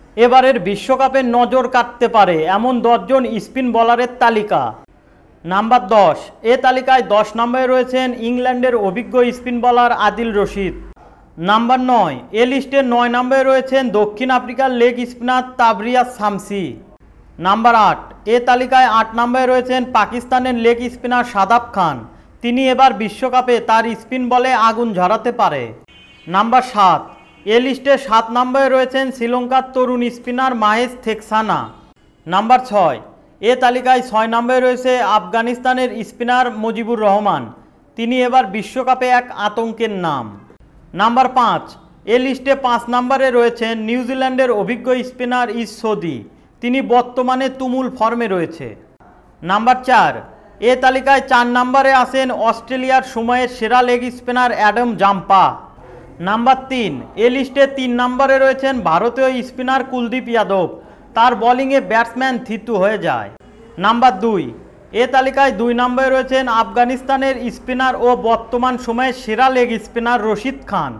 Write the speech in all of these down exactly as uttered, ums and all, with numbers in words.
এবারের বিশ্বকাপে নজর কাটতে পারে এমন দশজন স্পিন বোলারের তালিকা। নাম্বার দশ, এ তালিকায় দশ নম্বরে রয়েছেন ইংল্যান্ডের অভিজ্ঞ spin bowler Adil Rashid. Number নয়, এ লিস্টে নয় নম্বরে রয়েছেন দক্ষিণ আফ্রিকার leg spinner Tabraiz Shamsi. Number আট, এ তালিকায় আট নম্বরে রয়েছেন পাকিস্তানের লেগ স্পিনার শাদাব খান। তিনি এবার বিশ্বকাপে তার স্পিন বলে আগুন ঝরাতে পারে। নাম্বার সাত, এ লিস্টে সাত নম্বরে রয়েছেন শ্রীলঙ্কার তরুণ স্পিনার মাহেশ থেকসানা। নাম্বার ছয়, এ তালিকায় ছয় নম্বরে রয়েছে আফগানিস্তানের স্পিনার মুজিবুর রহমান। তিনি এবার বিশ্বকাপে এক আতঙ্কের নাম। নাম্বার পাঁচ, এ লিস্টে পাঁচ নম্বরে রয়েছেন নিউজিল্যান্ডের অভিজ্ঞ স্পিনার ইস সৌদি। তিনি বর্তমানে তুমুল ফর্মে রয়েছে। নাম্বার চার, এ তালিকায় চার নম্বরে আছেন অস্ট্রেলিয়ার সময়ের সেরা leg spinner Adam Zampa. Number তিন, এ লিস্টে তিন নম্বরে রয়েছেন ভারতীয় স্পিনার কুলদীপ যাদব। তার বোলিংয়ে ব্যাটসম্যান থিতু হয়ে যায়। নাম্বার দুই, এ তালিকায় দুই নম্বরে রয়েছেন আফগানিস্তানের স্পিনার ও বর্তমান সময়ের সেরা লেগ স্পিনার রশিদ খান,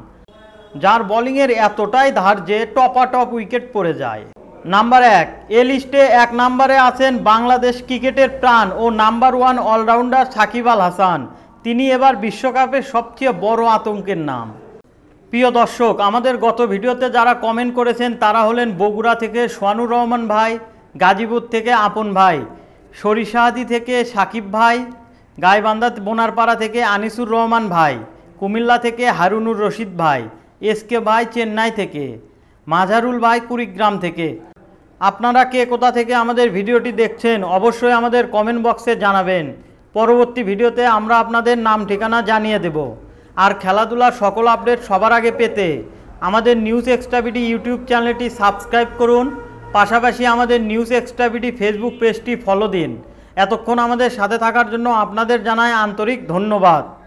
যার বোলিংয়ের এতটাই ধার যে টপাটপ উইকেট পড়ে যায়। নাম্বার এক, এ লিস্টে এক নম্বরে আছেন বাংলাদেশ ক্রিকেটের প্রাণ ও number one allrounder Shakib Al Hasan. তিনি এবার বিশ্বকাপের সবচেয়ে বড় আতঙ্কের নাম। প্রিয় দর্শক, আমাদের গত ভিডিওতে যারা কমেন্ট করেছেন তারা হলেন বগুড়া থেকে সোহানুর রহমান ভাই, গাজীপুর থেকে আপন ভাই, সরিষাহাদি থেকে সাকিব ভাই, গাইবান্ধা বোনারপাড়া থেকে আনিসুর রহমান ভাই, কুমিল্লা থেকে হারুনুর রশিদ ভাই, এসকে ভাই চেন্নাই থেকে, মাঝারুল ভাই কুড়িগ্রাম থেকে। আপনারা কে কোথা থেকে আমাদের ভিডিওটি দেখছেন অবশ্যই আমাদের কমেন্ট বক্সে জানাবেন। পরবর্তী ভিডিওতে আমরা আপনাদের নাম ঠিকানা জানিয়ে দেব। আর খেলাধুলার সকল আপডেট সবার আগে পেতে আমাদের নিউজ এক্সট্রা বিডি ইউটিউব চ্যানেলটি সাবস্ক্রাইব করুন। পাশাপাশি আমাদের নিউজ এক্সট্রা বিডি ফেসবুক পেজটি ফলো দিন। এতক্ষণ আমাদের সাথে থাকার জন্য আপনাদের জানাই আন্তরিক ধন্যবাদ।